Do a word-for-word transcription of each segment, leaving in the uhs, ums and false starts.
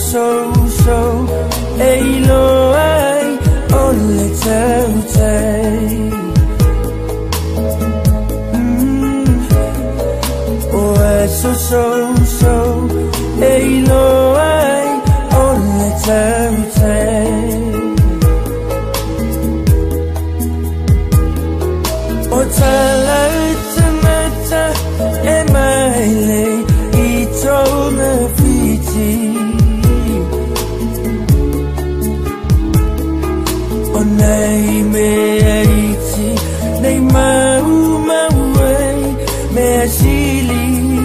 so so Eilo ai Ole tau tei So so so Eilo ai Ole tau tei O tala utamata E maile I tona fiti O nei me eiti Nei mau mau ei Me asili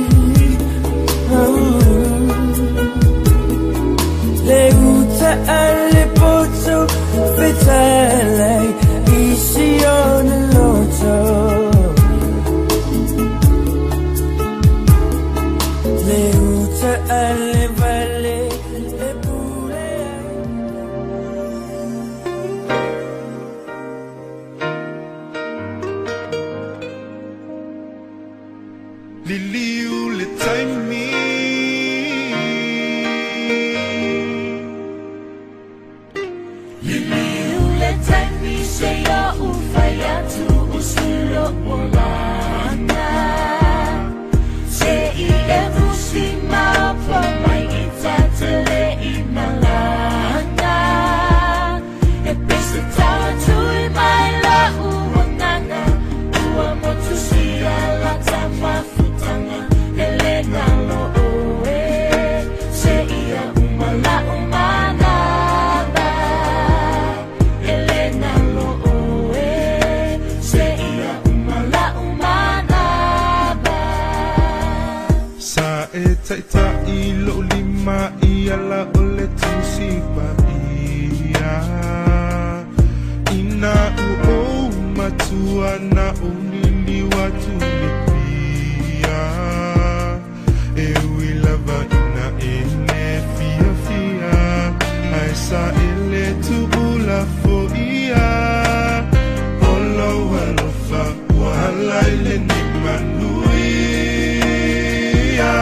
alle pozzo fetale isi on loto le uta alle valle e pure Liliu le taimi Seya ufayatu usulo olana Sei evusima pamai itatele imalana E pesa tawa tui mai la uwanana Ua motu siya la tama futanga Elena lo oe Seia umala umana Taita ilo lima iala ole tusipa ia Ina uo matua na unili watu lipia E wilava ina ene fia fia Aisa ele tu ula fo ia Olo walofa wala ile ni manuia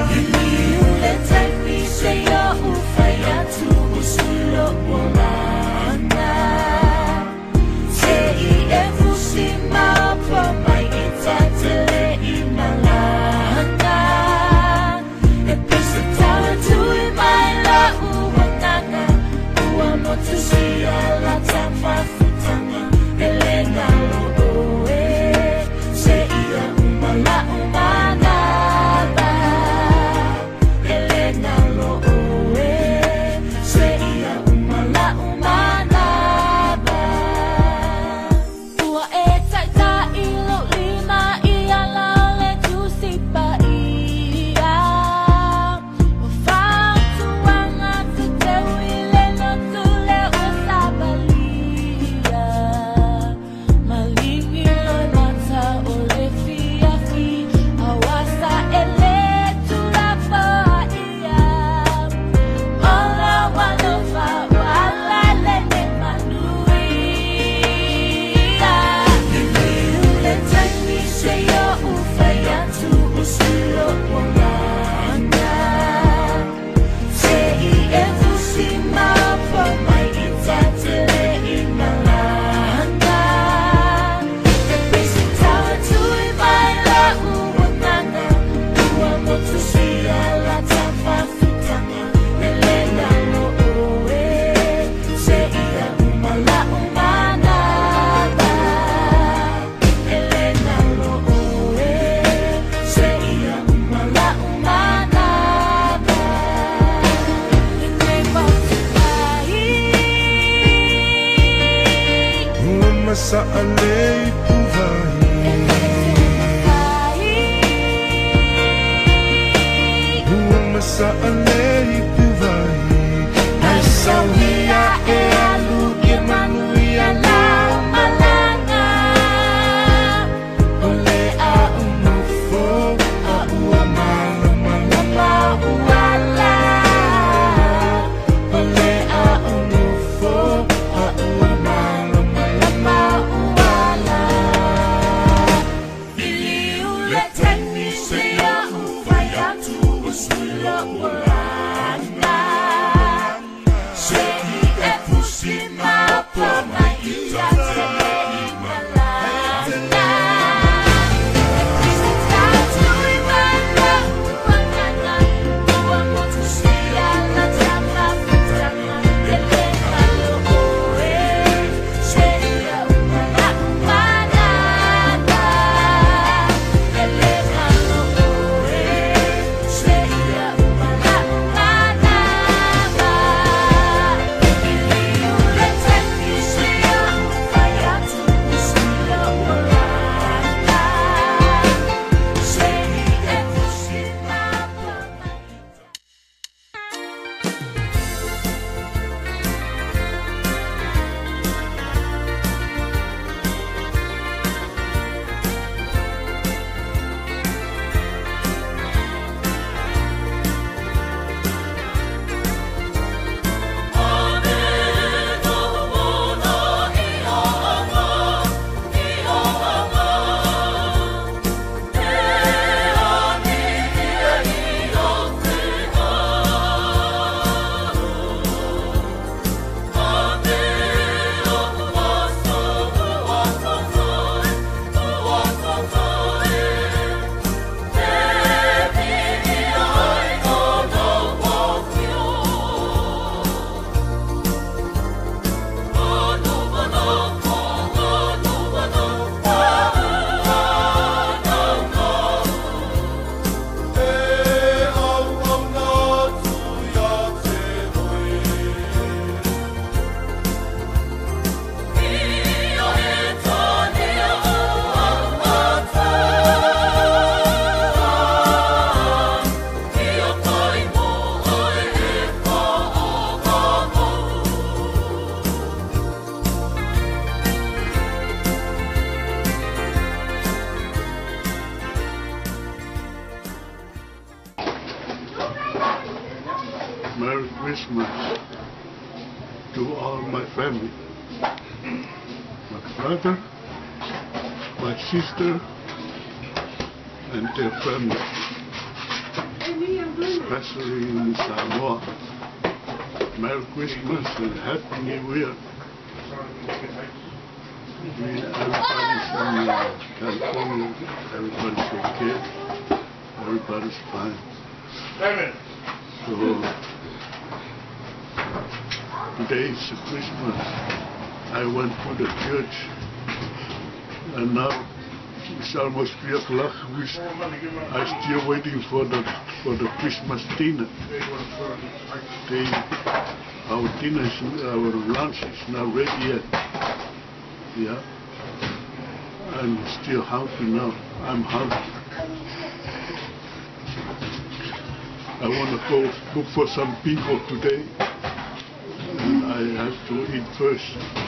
Seya ufayatu usulo olana Sei evusima pamai itatele imalana E pesa tawa tui mai la uwanana Ua motu siya la tama futanga Elena lo oe Seia Merry Christmas to all my family. My brother, my sister, and their family. Especially in Samoa. Merry Christmas and Happy New Year. We, everybody's in uh, California, everybody's okay, everybody's fine. So, today is Christmas. I went to the church, and now it's almost three o'clock. I'm still waiting for the for the Christmas dinner. They, our dinner, is, our lunch is not ready yet. Yeah, I'm still hungry now. I'm hungry. I want to go look for some people today, and I have to eat first.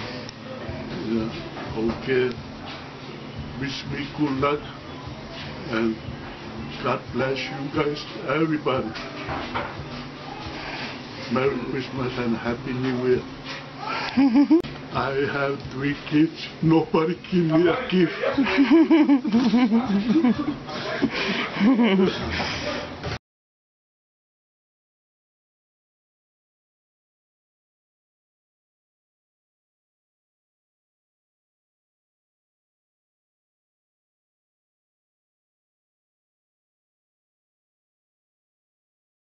Yeah, okay. Wish me good luck, and God bless you guys, everybody. Merry Christmas and Happy New Year. I have three kids. Nobody give me a gift.